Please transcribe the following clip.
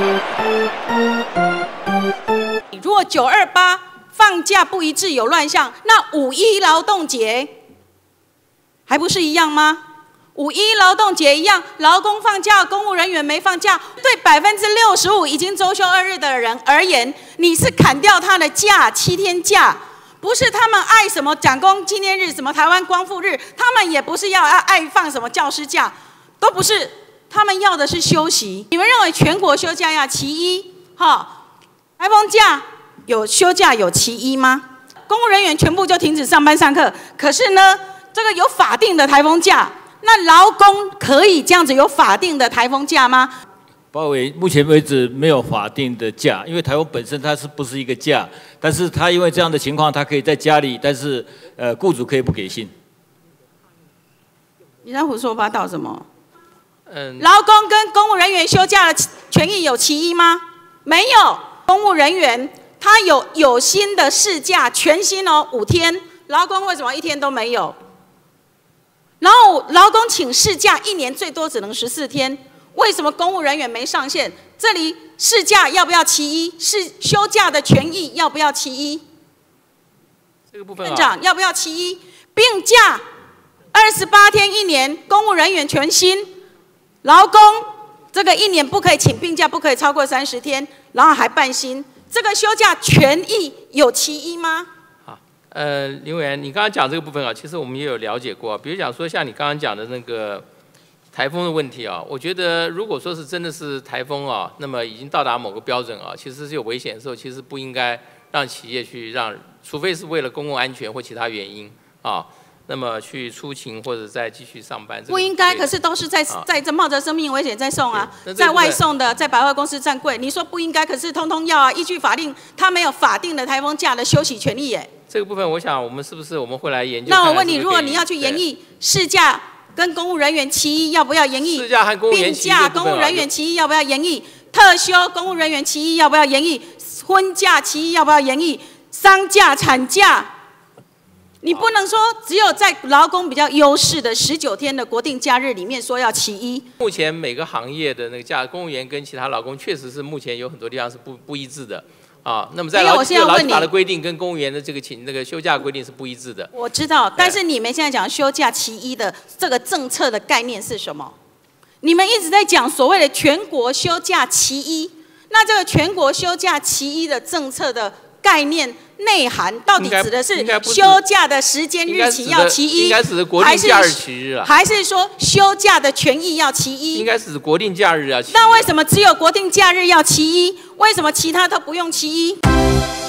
如果928放假不一致有乱象，那5·1劳动节还不是一样吗？5·1劳动节一样，劳工放假，公务人员没放假。对65%已经周休2日的人而言，你是砍掉他的假7天假，不是他们爱什么蒋公纪念日、什么台湾光复日，他们也不是要爱放什么教师假，都不是，他们要的是休息。你们认为全国休假要其一？台风假有休假有其一吗？公务人员全部就停止上班上课，可是呢，这个有法定的台风假。那劳工可以这样子有法定的台风假吗？ 包围目前为止没有法定的假，因为台风本身它是不是一个假，但是它因为这样的情况，它可以在家里，但是雇主可以不给薪。 你在胡说八道什么？劳工跟公务人员休假的权益有其一吗？没有，公务人员他有薪的事假，全薪哦5天，劳工为什么1天都没有？然后劳工请事假1年最多只能14天，为什么公务人员没上限？这里事假要不要其一？是休假的权益要不要其一？ 这个部分院长要不要其一？病假28天1年，公务人员全薪，劳工这个1年不可以请病假，不可以超过30天，然后还半薪，这个休假权益有其一吗？ 林委员，你刚刚讲这个部分啊，其实我们也有了解过，比如讲说像你刚刚讲的那个台风的问题啊，我觉得如果说是真的是台风啊，那么已经到达某个标准啊，其实是有危险的时候，其实不应该让企业去除非是为了公共安全或其他原因啊，那么去出勤或者再继续上班。 不应该，可是都是在这冒着生命危险在送啊，在外送的，在百货公司站柜，你说不应该，可是通通要啊，依据法令，他没有法定的台风假的休息权利耶。 这个部分，我想我们是不是会来研究？ 那我问你，如果你要去研议事假跟公务人员其一，要不要研议？ 事假和公务员其一， 病假公务人员其一要不要研议？特休公务人员其一要不要研议？婚假其一要不要研议？丧假、产假，你不能说只有在劳工比较优势的19天的国定假日里面说要其一。 目前每个行业的那个假，公务员跟其他劳工确实是目前有很多地方是不一致的。那么在劳基法的规定跟公务员的这个休假规定是不一致的。 我知道，但是你们现在讲休假其一的这个政策的概念是什么？你们一直在讲所谓的全国休假其一，那这个全国休假其一的政策的概念内涵到底指的是休假的时间日期要其一， 应该指的国定假日其日啊， 还是说休假的权益要其一？ 应该是指国定假日要其一。 那为什么只有国定假日要其一？为什么其他都不用其一？